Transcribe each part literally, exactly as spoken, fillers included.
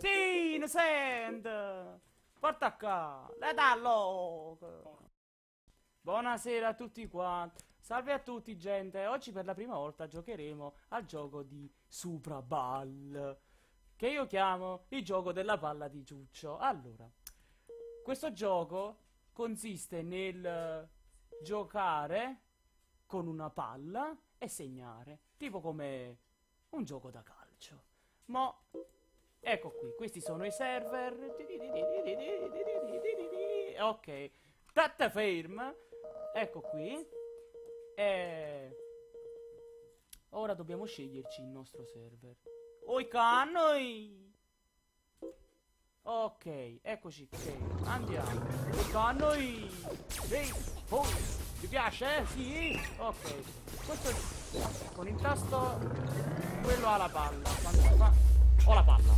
Sì, ne sente. Porta qua. Le dallo. Buonasera a tutti quanti. Salve a tutti, gente. Oggi per la prima volta giocheremo al gioco di Supra Ball, che io chiamo il gioco della palla di Ciuccio. Allora, questo gioco consiste nel giocare con una palla e segnare, tipo come un gioco da calcio. Ma ecco qui, questi sono i server. Ok, state ferma. Ecco qui. E ora dobbiamo sceglierci il nostro server. Oi cannoi. Ok, eccoci qui. Andiamo. Oi cannoi. Ehi, oh, ti piace? Sì? Ok. Questo è... con il tasto quello ha la palla. Quando si fa... ho la palla.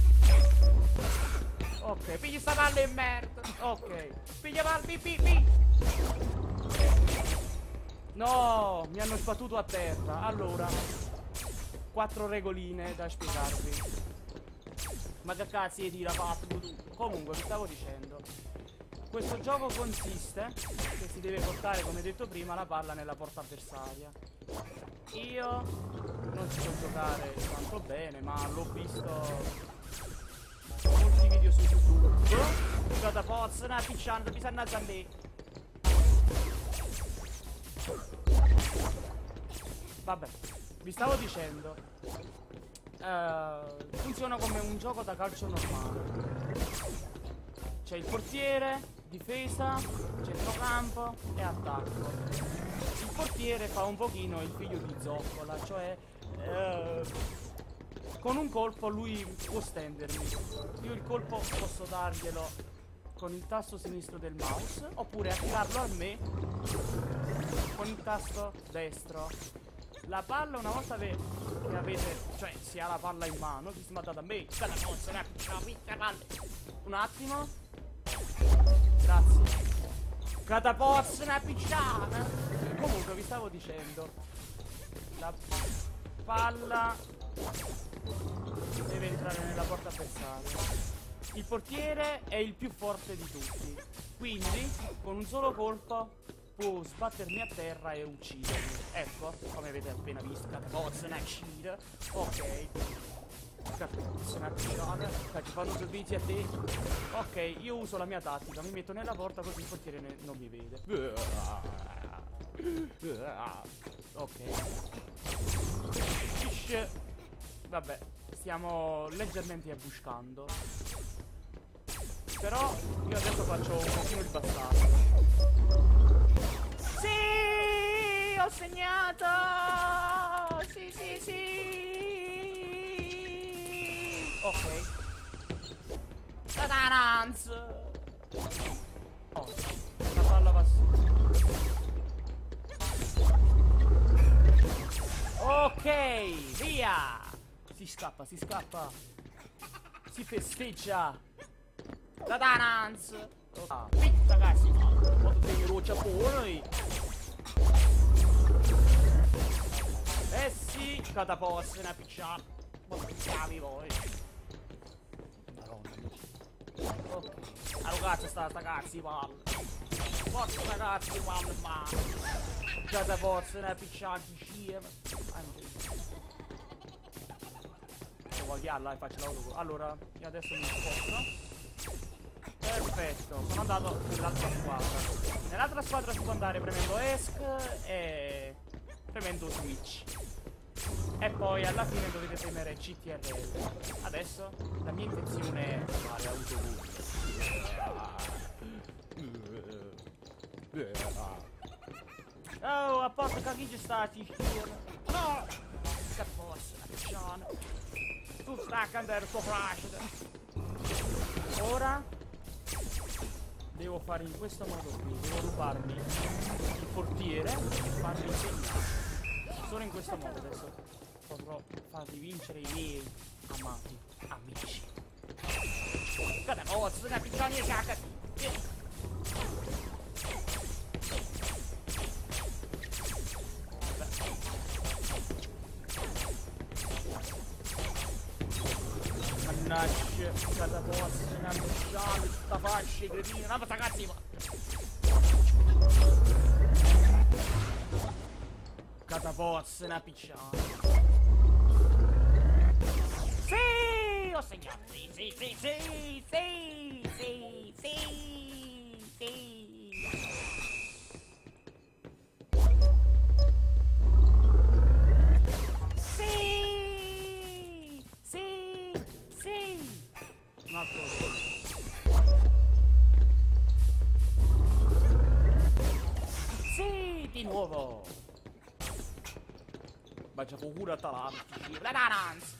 Ok, pigli sta palla in merda. Ok. Piglia palla, pi, pi, pi. No, mi hanno sbattuto a terra. Allora, quattro regoline da spiegarvi. Ma che cazzo di dire fatto tu? Comunque, vi stavo dicendo, questo gioco consiste che si deve portare, come detto prima, la palla nella porta avversaria. Io non ci so giocare tanto bene, ma l'ho visto molti video su YouTube. Guarda, pozzo, una picciando, bisogna a me. Vabbè, vi stavo dicendo, uh, funziona come un gioco da calcio normale. C'è il portiere, difesa, centrocampo e attacco. Il portiere fa un pochino il figlio di zoccola, cioè uh, con un colpo lui può stendermi. Io il colpo posso darglielo con il tasto sinistro del mouse, oppure attirarlo a me con il tasto destro. La palla, una volta che avete, cioè si ha la palla in mano, chi si è mandato a me, un attimo, grazie, catapozza una picciana. Comunque vi stavo dicendo, la palla deve entrare nella porta avversaria. Il portiere è il più forte di tutti, quindi con un solo colpo può sbattermi a terra e uccidermi. Ecco, come avete appena visto, catapozza una uccida. Ok, catapozza una uccida, ci fanno servizi a te. Ok, io uso la mia tattica, mi metto nella porta così il portiere ne non mi vede. Ok. Ish. Vabbè, stiamo leggermente abbuscando. Però io adesso faccio un pochino il bastardo. Sì, ho segnato. Sì, sì, sì. Ok. Tadanz. Oh, la palla va su. Ok, via. Si scappa, si scappa. Si festeggia. Tadanz. Ah, pizza ragazzi. Quando devi roccia buoni. Eh sì, catapozza una picciata. Ma picciavi voi. Madonna. Ok. Ah ragazzi, sta ragazzi palla. Forza ragazzi palla in mano. Catapozza una picciata scia. Vogliarla e faccio l'autogol. Allora, io adesso mi sposto. Perfetto, sono andato nell'altra squadra. Nell'altra squadra si può andare premendo ESC e premendo Switch. E poi alla fine dovete premere C T R L. Adesso la mia intenzione è fare autogol. Oh, a posto che chi ci sta? No! Che posso, la picciona. Tu stai a andare tuo flash. Ora devo fare in questo modo qui, devo rubarmi il portiere e farmi segnare. Solo in questo modo adesso potrò farvi vincere i miei amati amici. Cada cosa, una piccione di cacca. Mannaggia, catapozza, una pisciale, sta fascia, cretino, una sta cattiva. Catapozza, una pisciale. Sì, ho segnato, sì, sì, sì, sì, sì, sì, sì, sì. Sì, sì, sì. Un altro. Sì, di nuovo. Ma c'è pure talento. La Nanans.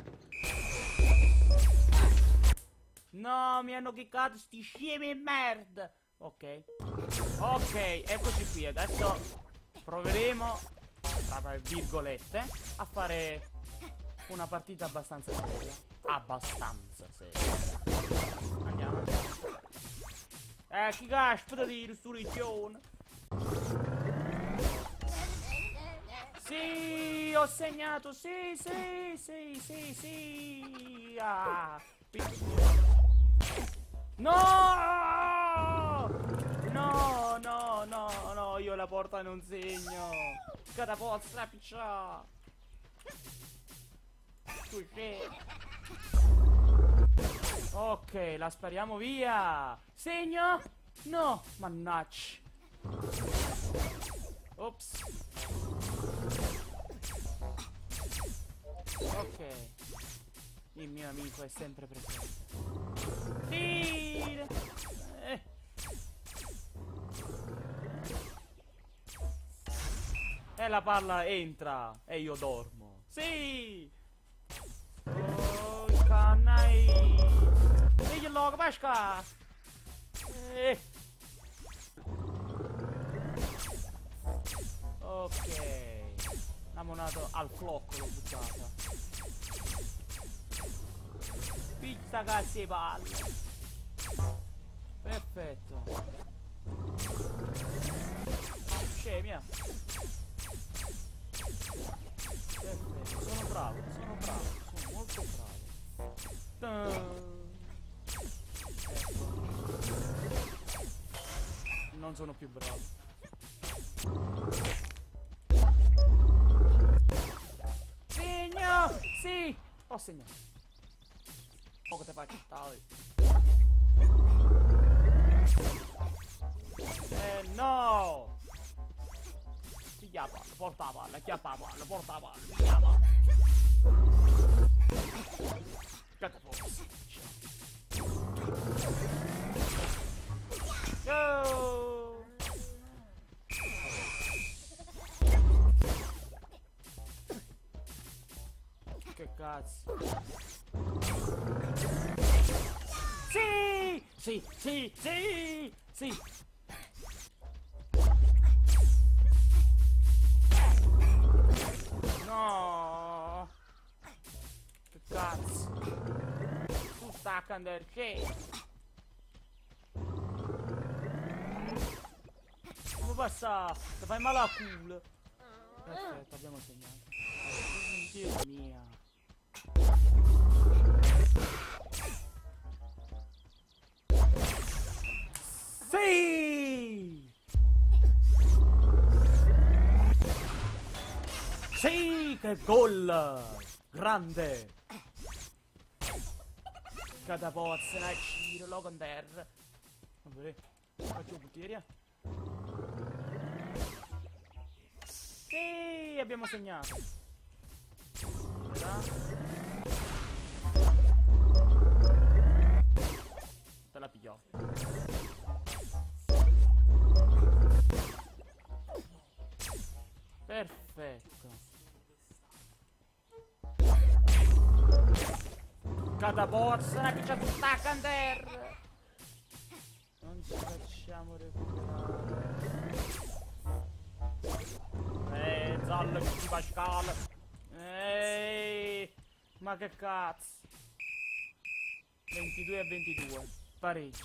No, mi hanno chiccato sti scemi e merda. Ok. Ok, eccoci qui. Adesso proveremo, tra virgolette, a fare una partita abbastanza seria. Abbastanza seria. Andiamo, andiamo. Eh, chi caspita di resurrezione. Sì, ho segnato. Sì, sì, sì, sì, sì. Ah. No! No, no, no, no, io la porta non segno. Catapozza, piccia. Ok, la spariamo via. Segno? No, mannaggia. Ops. Ok. Il mio amico è sempre presente. Tira. Eh. E la palla entra e io dormo. Sì! Oh, cannai! Diglielo, pesca! Eh. Ok. La monata al flocco l'ho buttata. Pizza cazzo e palle. Perfetto. Scemia. Perfetto, sono bravo, sono bravo, sono molto bravo. Ecco. Non sono più bravo. Segno! Sì! Ho segnato. Poco te faccio stare. Eh no! Piglia la palla, porta la palla, chiappa la palla, porta la palla, piglia la palla. Catapozza. Go! Che cazzo? Sì! Sì, sì, sì, sì! No! Che cazzo? Tu stacca andare che? Come passa? Ti fai male a culo? Perfetto, abbiamo segnato. Dio mia. Sì! Sì, che gol! Grande! Catapozza, una giro, lo con terra. Vabbè, faccio un portiere. Sì, abbiamo segnato. Te la pigliò. Perfetto. Catapozza, che c'è tutta candela. Non ci facciamo recuperare. Eh, Zallo che ci fa scala. Ehi, ma che cazzo. ventidue a ventidue. Pareggio.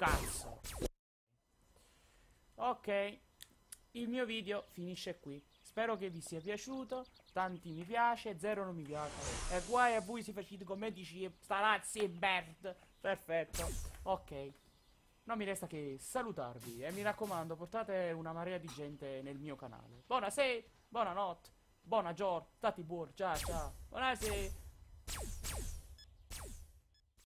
Cazzo. Ok. Il mio video finisce qui. Spero spero che vi sia piaciuto. Tanti mi piace, zero non mi piace. E guai a voi se facete come dici Starazzi e Bert. Perfetto. Ok. Non mi resta che salutarvi e mi raccomando, portate una marea di gente nel mio canale. Buonasera, buonanotte, buona giornata, stati buoni, ciao ciao. Buonasera.